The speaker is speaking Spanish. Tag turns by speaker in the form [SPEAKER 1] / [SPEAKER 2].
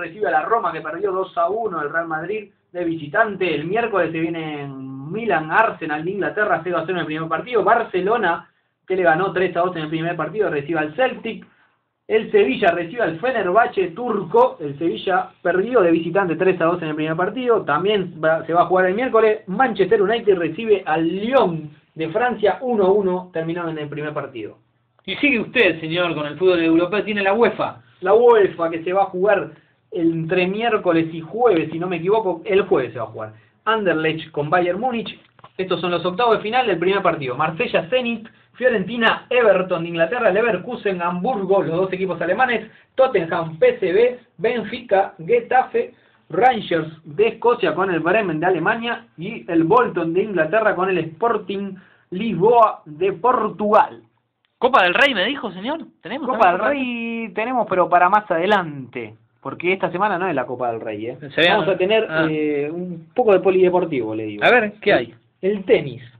[SPEAKER 1] recibe a la Roma, que perdió 2-1 el Real Madrid de visitante. El miércoles se viene Milan-Arsenal de Inglaterra, 0-0 en el primer partido. Barcelona, que le ganó 3-2 en el primer partido, recibe al Celtic. El Sevilla recibe al Fenerbahce turco. El Sevilla perdió de visitante 3-2 en el primer partido. También se va a jugar el miércoles. Manchester United recibe al Lyon de Francia, 1-1, terminado en el primer partido.
[SPEAKER 2] Y sigue usted, señor, con el fútbol europeo. Tiene la UEFA.
[SPEAKER 1] La UEFA, que se va a jugar entre miércoles y jueves, si no me equivoco. El jueves se va a jugar. Anderlecht con Bayern Múnich. Estos son los octavos de final del primer partido. Marsella Zenit, Fiorentina Everton de Inglaterra, Leverkusen Hamburgo, los dos equipos alemanes, Tottenham PSV, Benfica Getafe, Rangers de Escocia con el Bremen de Alemania y el Bolton de Inglaterra con el Sporting Lisboa de Portugal.
[SPEAKER 2] ¿Copa del Rey me dijo, señor? ¿Tenemos
[SPEAKER 1] Copa del Rey tenemos, pero para más adelante. Porque esta semana no es la Copa del Rey, ¿eh? Vamos a tener un poco de polideportivo, le digo.
[SPEAKER 2] A ver, ¿qué hay?
[SPEAKER 1] El tenis.